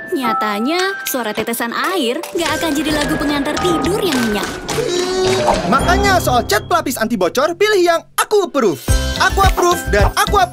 Nyatanya, suara tetesan air nggak akan jadi lagu pengantar tidur yang nyenyak. Makanya soal cat pelapis anti bocor, pilih yang Aku Approve. Aku Approve dan Aku